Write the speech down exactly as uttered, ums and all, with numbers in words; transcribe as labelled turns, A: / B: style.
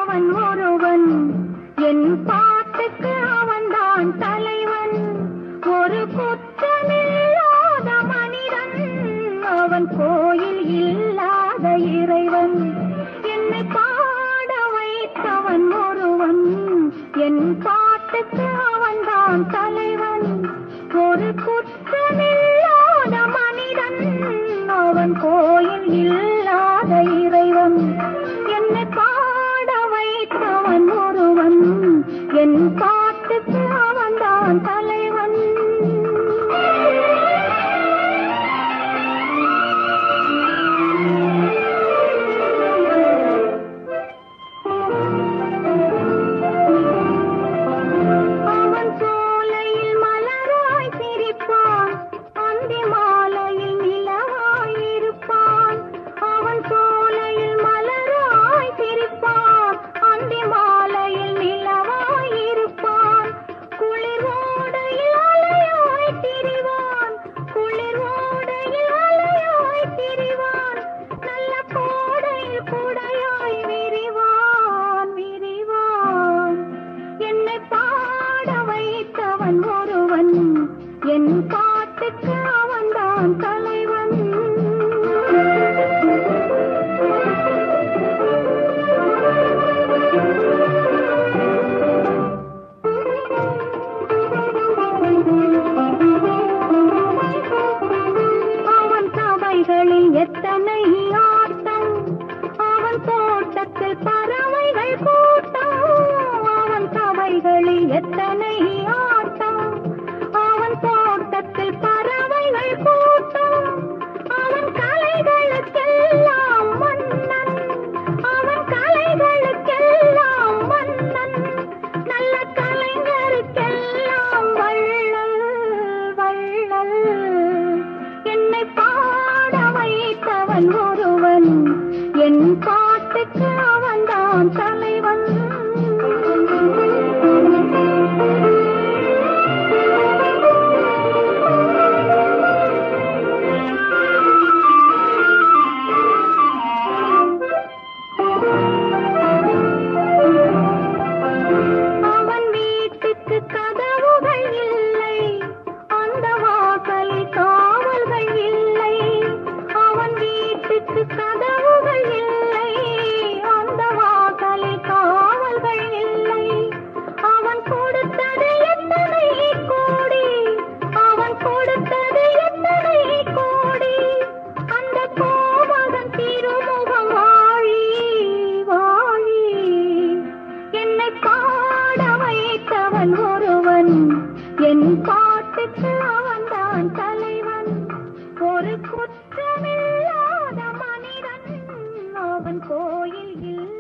A: வைத்தவன் ஒருவன், என் பாட்டுக்கு அவன்தான் தலைவன். ஒரு குற்றமில்லாத மனிதன், அவன் கோயில் இல்லாத இறைவன். என்னை பாட வைத்தவன் ஒருவன், என் பாட்டுக்கு அவன்தான் தலைவன். ஒரு குற்றமில்லாத மனிதன், அவன் கோயில் இல்லாத இறைவன். என்னை பாட வைத்தவன் ஒருவன், என் பாட்டுக்கு அவன்தான் தலைவன். அவன் சோலையில் மலராய் சிரிப்பான், அந்தி மாலையில் நிலவாய் இருப்பான். அவன் சோலையில் மலராய் சிரிப்பான், அந்தி மாலையில் நிலவாய் இருப்பான். குளிர் ஓடையில் அலையாய் திரிவான், குளிர் ஓடையில் அலையாய் திரிவான். நல்ல கோடையில் குடையாய் விரிவான் விரிவான். என்னை பாட வைத்தவன் ஒருவன், என் பாட்டுக்கு அவன்தான் தலைவன். அவன் சபைகளில் எத்தனை ஆட்டம், அவன் தோட்டத்தில் பறவைகள் கூட்டம். அவன் சபைகளில் எத்தனை ஆட்டம், அவன் தோட்டத்தில் பறவைகள் கூட்டம். அவன் கலைகளுக்கெல்லாம் மன்னன், அவன் கலைகளுக்கெல்லாம் மன்னன். நல்ல கலைஞருக்கெல்லாம் வள்ளல் வள்ளல். என்னை பாட வைத்தவன் ஒருவன், என் பாட்டுக்கு அவன்தான் தலைவன். அவன் வீட்டுக்கு கதவுகள் இல்லை, அந்த வாசலில் காவல்கள் இல்லை. அவன் வீட்டுக்கு கதவுகள் இல்லை, அந்த வாசலில் காவல்கள் இல்லை. அவன் கொடுத்தது எத்தனை கோடி, அவன் கொடுத்தது எத்தனை கோடி. அந்த கோமகன் திருமுகம் வாழி வாழி. என்னை பாட வைத்தவன் ஒருவன், என் பாட்டுக்கு அவன்தான் தலைவன். ஒரு குற்றமில்லாத மனிதன், அவன் கோயில் இல்லை.